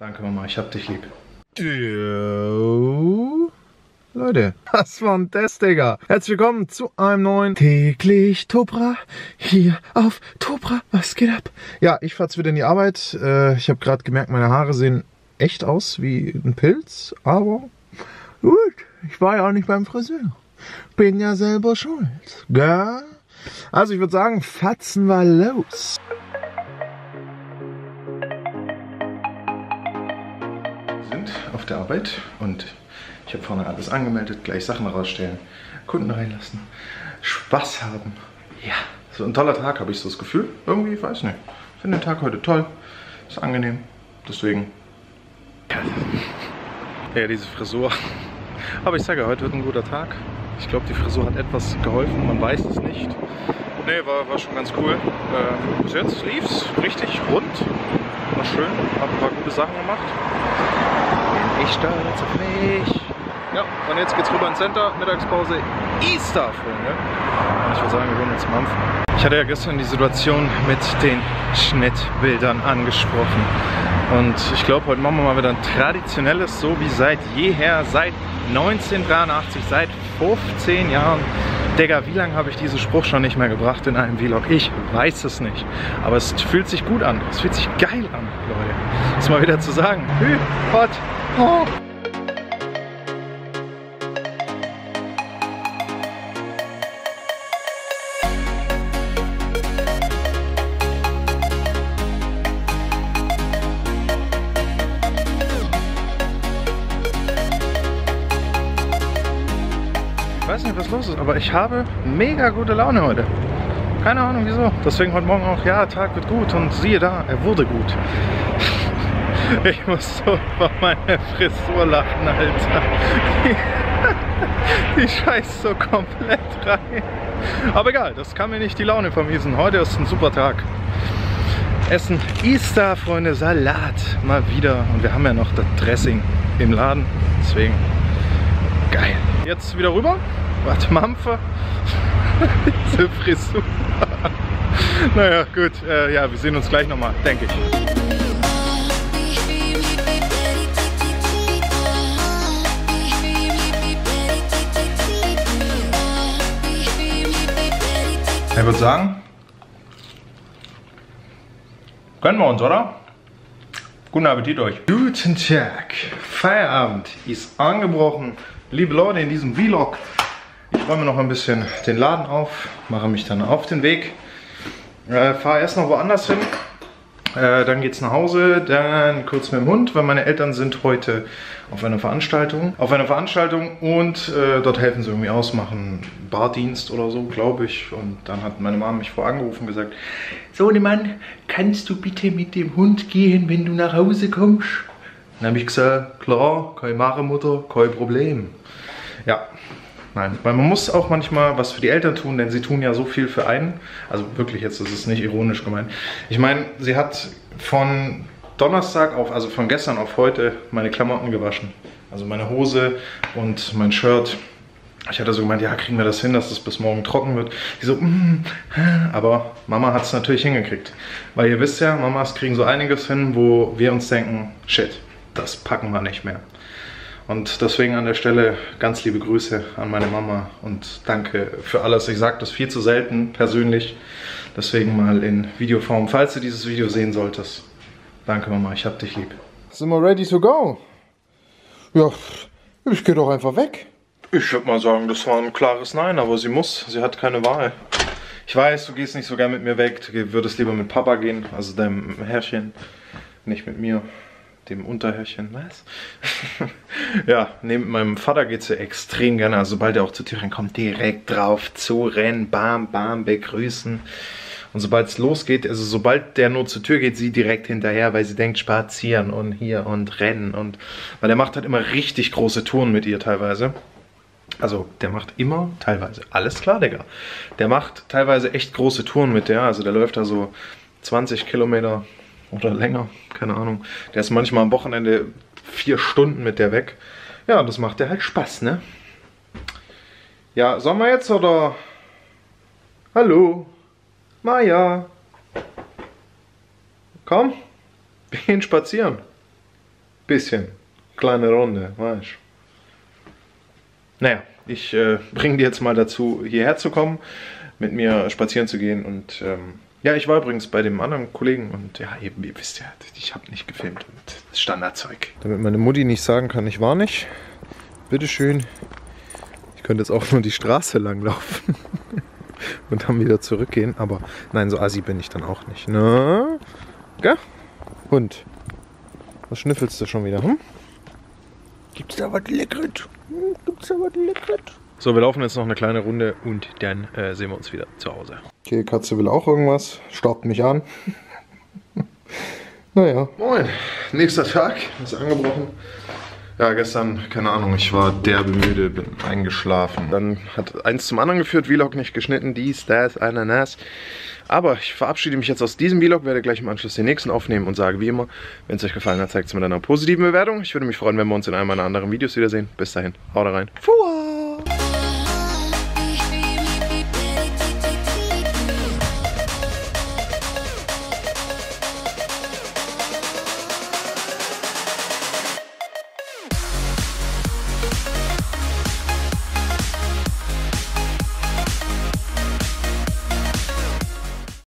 Danke Mama, ich hab dich lieb. Leute, was war denn das, Digga? Herzlich willkommen zu einem neuen Täglich Tobra hier auf Tobra. Was geht ab? Ja, ich fahr jetzt wieder in die Arbeit. Ich habe gerade gemerkt, meine Haare sehen echt aus wie ein Pilz, aber gut, ich war ja auch nicht beim Friseur. Bin ja selber schuld, gell? Also ich würde sagen, fatzen wir los. Wir sind auf der Arbeit und ich habe vorne alles angemeldet, gleich Sachen rausstellen, Kunden reinlassen, Spaß haben. Ja, so ein toller Tag, habe ich so das Gefühl. Irgendwie, ich weiß nicht. Ich finde den Tag heute toll, ist angenehm, deswegen. Ja, diese Frisur. Aber ich sage, heute wird ein guter Tag. Ich glaube, die Frisur hat etwas geholfen, man weiß es nicht. Ne, war schon ganz cool. Bis jetzt lief's richtig rund. War schön, habe ein paar gute Sachen gemacht. Bin ich stolz auf mich. Ja, und jetzt geht's rüber ins Center, Mittagspause, Easter, Freunde. Und ich würde sagen, wir holen uns Mampf. Ich hatte ja gestern die Situation mit den Schnittbildern angesprochen. Und ich glaube, heute machen wir mal wieder ein traditionelles, so wie seit jeher, seit 1983, seit 15 Jahren. Digga, wie lange habe ich diesen Spruch schon nicht mehr gebracht in einem Vlog? Ich weiß es nicht. Aber es fühlt sich gut an. Es fühlt sich geil an, Leute. Das mal wieder zu sagen. Hot, oh. Ich weiß nicht, was los ist, aber ich habe mega gute Laune heute. Keine Ahnung wieso. Deswegen heute Morgen auch, ja, Tag wird gut und siehe da, er wurde gut. Ich muss so über meine Frisur lachen, Alter. Die scheißt so komplett rein. Aber egal, das kann mir nicht die Laune vermiesen. Heute ist ein super Tag. Essen Easter, Freunde, Salat mal wieder. Und wir haben ja noch das Dressing im Laden. Deswegen geil. Jetzt wieder rüber. Warte, Mampfe. Diese Frisur. Naja, gut. Ja, wir sehen uns gleich nochmal, denke ich. Ich würde sagen, gönnen wir uns, oder? Guten Appetit euch. Guten Tag. Feierabend ist angebrochen. Liebe Leute, in diesem Vlog, ich räume noch ein bisschen den Laden auf, mache mich dann auf den Weg, fahre erst noch woanders hin, dann geht's nach Hause, dann kurz mit dem Hund, weil meine Eltern sind heute auf einer Veranstaltung. Und dort helfen sie irgendwie aus, machen Bardienst oder so, glaube ich. Und dann hat meine Mama mich vorher angerufen und gesagt, Sohnemann, kannst du bitte mit dem Hund gehen, wenn du nach Hause kommst? Dann habe ich gesagt, klar, keine Mache, Mutter, kein Problem. Ja, nein, weil man muss auch manchmal was für die Eltern tun, denn sie tun ja so viel für einen. Also wirklich, jetzt ist es nicht ironisch gemeint. Ich meine, sie hat von Donnerstag auf, also von gestern auf heute, meine Klamotten gewaschen. Also meine Hose und mein Shirt. Ich hatte so gemeint, ja, kriegen wir das hin, dass das bis morgen trocken wird. Die so, aber Mama hat es natürlich hingekriegt. Weil ihr wisst ja, Mamas kriegen so einiges hin, wo wir uns denken, shit, das packen wir nicht mehr. Und deswegen an der Stelle ganz liebe Grüße an meine Mama und danke für alles. Ich sage das viel zu selten persönlich, deswegen mal in Videoform. Falls du dieses Video sehen solltest, danke Mama, ich hab dich lieb. Sind wir ready to go? Ja, ich gehe doch einfach weg. Ich würde mal sagen, das war ein klares Nein, aber sie muss, sie hat keine Wahl. Ich weiß, du gehst nicht so gern mit mir weg, du würdest lieber mit Papa gehen, also deinem Herrchen, nicht mit mir. Dem Unterherrchen, was? Ja, neben meinem Vater geht sie extrem gerne, also sobald er auch zur Tür reinkommt, direkt drauf zu rennen, bam, bam, begrüßen. Und sobald es losgeht, also sobald der nur zur Tür geht, sie direkt hinterher, weil sie denkt, spazieren und hier und rennen. Und weil der macht halt immer richtig große Touren mit ihr teilweise. Also der macht immer, teilweise, alles klar, Digga. Der macht teilweise echt große Touren mit der, also der läuft da so 20 Kilometer oder länger, keine Ahnung. Der ist manchmal am Wochenende 4 Stunden mit der weg. Ja, das macht der halt Spaß, ne? Ja, sollen wir jetzt oder? Hallo? Maja? Komm, wir gehen spazieren. Bisschen. Kleine Runde, weißt du. Naja, ich bringe die jetzt mal dazu, hierher zu kommen, mit mir spazieren zu gehen und ja, ich war übrigens bei dem anderen Kollegen und ja, ihr wisst ja, ich habe nicht gefilmt und das Standardzeug. Damit meine Mutti nicht sagen kann, ich war nicht. Bitteschön. Ich könnte jetzt auch nur die Straße lang laufen und dann wieder zurückgehen, aber nein, so assi bin ich dann auch nicht. Na? Gell? Hund. Was schnüffelst du schon wieder? Hm? Gibt's da was Leckeres? Gibt's da was Leckeres? So, wir laufen jetzt noch eine kleine Runde und dann sehen wir uns wieder zu Hause. Okay, Katze will auch irgendwas. Starrt mich an. Naja. Moin. Nächster Tag. Ist angebrochen. Ja, gestern, keine Ahnung, ich war derbe müde, bin eingeschlafen. Dann hat eins zum anderen geführt, Vlog nicht geschnitten, dies, das, Ananas. Aber ich verabschiede mich jetzt aus diesem Vlog, werde gleich im Anschluss den nächsten aufnehmen und sage wie immer, wenn es euch gefallen hat, zeigt es mit einer positiven Bewertung. Ich würde mich freuen, wenn wir uns in einem meiner anderen Videos wiedersehen. Bis dahin, haut rein. Fuah!